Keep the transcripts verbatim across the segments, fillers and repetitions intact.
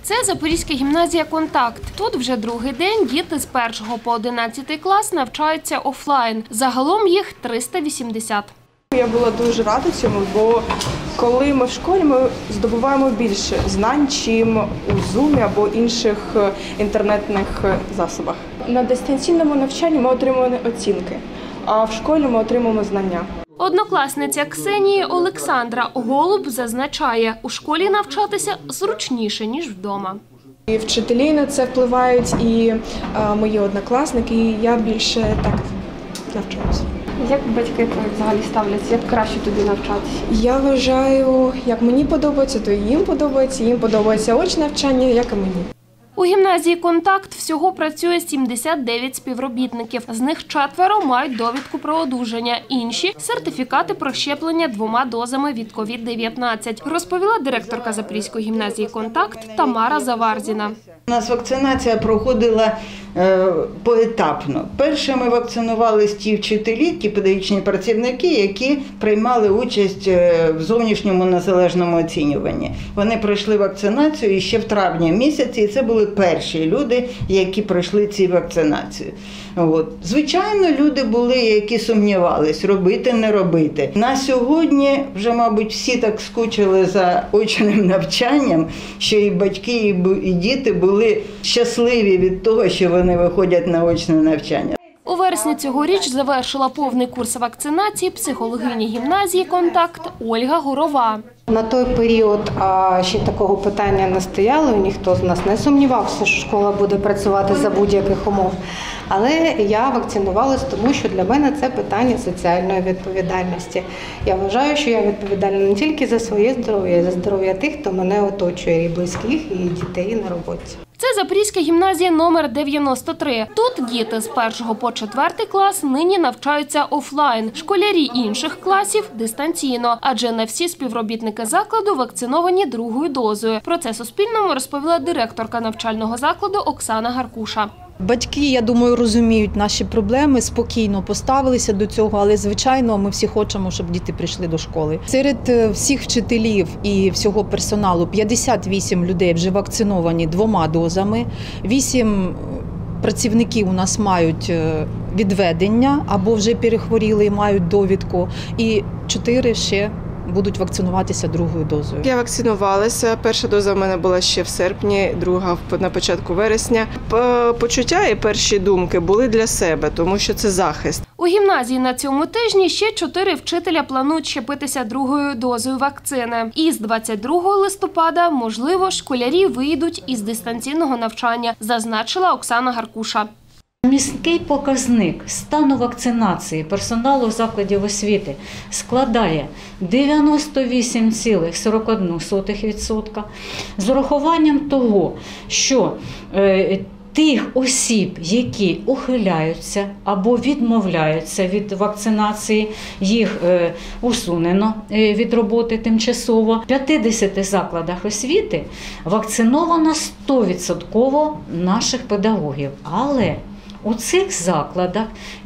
Це Запорізька гімназія «Контакт». Тут вже другий день діти з першого по одинадцятий клас навчаються офлайн. Загалом їх триста вісімдесят. Я була дуже рада цьому, бо коли ми в школі, ми здобуваємо більше знань, чим у Zoom або інших інтернетних засобах. На дистанційному навчанні ми отримуємо оцінки, а в школі ми отримуємо знання. Однокласниця Ксенії Олександра Голуб зазначає, у школі навчатися зручніше, ніж вдома. І вчителі на це впливають, і а, мої однокласники, і я більше так навчаюся. Як батьки взагалі ставляться? Як краще тобі навчатися? Я вважаю, як мені подобається, то і їм подобається. Їм подобається очне навчання, як і мені. У гімназії «Контакт» всього працює сімдесят дев'ять співробітників. З них четверо мають довідку про одужання, інші – сертифікати про щеплення двома дозами від ковід дев'ятнадцять, розповіла директорка Запорізької гімназії «Контакт» Тамара Заварзіна. У нас вакцинація проходила е, поетапно. Перше ми вакцинувалися ті вчителі, ті педагогічні працівники, які приймали участь в зовнішньому незалежному оцінюванні. Вони пройшли вакцинацію ще в травні місяці, і це були перші люди, які пройшли цю вакцинацію. От. Звичайно, люди були, які сумнівались, робити, не робити. На сьогодні вже, мабуть, всі так скучили за очним навчанням, що і батьки, і діти були щасливі від того, що вони виходять на очне навчання. У вересні цьогоріч завершила повний курс вакцинації психологиня гімназії «Контакт» Ольга Горова. На той період а, ще такого питання не стояло, ніхто з нас не сумнівався, що школа буде працювати за будь-яких умов. Але я вакцинувалась, тому що для мене це питання соціальної відповідальності. Я вважаю, що я відповідальна не тільки за своє здоров'я, а й за здоров'я тих, хто мене оточує, і близьких, і дітей на роботі. Це Запорізька гімназія номер дев'яносто три. Тут діти з першого по четвертий клас нині навчаються офлайн. Школярі інших класів – дистанційно, адже не всі співробітники закладу вакциновані другою дозою. Про це Суспільному розповіла директорка навчального закладу Оксана Гаркуша. Батьки, я думаю, розуміють наші проблеми, спокійно поставилися до цього, але, звичайно, ми всі хочемо, щоб діти прийшли до школи. Серед всіх вчителів і всього персоналу п'ятдесят вісім людей вже вакциновані двома дозами, вісім працівників у нас мають відведення або вже перехворіли і мають довідку, і чотири ще будуть вакцинуватися другою дозою. Я вакцинувалася. Перша доза в мене була ще в серпні, друга на початку вересня. Почуття і перші думки були для себе, тому що це захист. У гімназії на цьому тижні ще чотири вчителя планують щепитися другою дозою вакцини. І з двадцять другого листопада, можливо, школярі вийдуть із дистанційного навчання, зазначила Оксана Гаркуша. Міський показник стану вакцинації персоналу закладів освіти складає дев'яносто вісім цілих сорок одна сотих відсотка. З урахуванням того, що е, тих осіб, які ухиляються або відмовляються від вакцинації, їх е, усунено е, від роботи тимчасово. В п'ятдесяти закладах освіти вакциновано сто відсотків наших педагогів. Але у цих закладах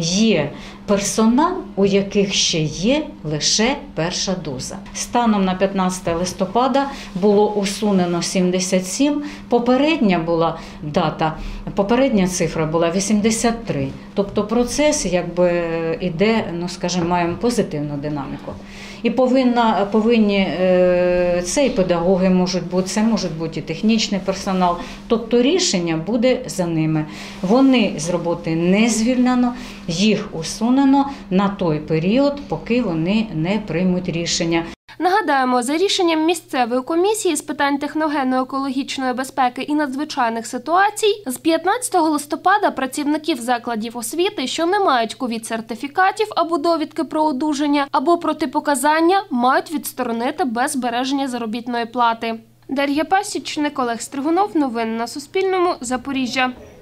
є персонал, у яких ще є лише перша доза. Станом на п'ятнадцяте листопада було усунено сімдесят сім, попередня була дата, попередня цифра була вісімдесят три. Тобто процес якби іде, ну скажімо, маємо позитивну динаміку. І повинна, повинні, це і педагоги можуть бути, це може бути і технічний персонал. Тобто рішення буде за ними. Вони з роботи не звільнено, їх усунено на той період, поки вони не приймуть рішення. Нагадаємо, за рішенням місцевої комісії з питань техногенно-екологічної безпеки і надзвичайних ситуацій, з п'ятнадцятого листопада працівників закладів освіти, що не мають ковід-сертифікатів або довідки про одужання, або протипоказання, мають відсторонити без збереження заробітної плати. Дар'я Пасічник, Олег Стригунов. Новини на Суспільному. Запоріжжя.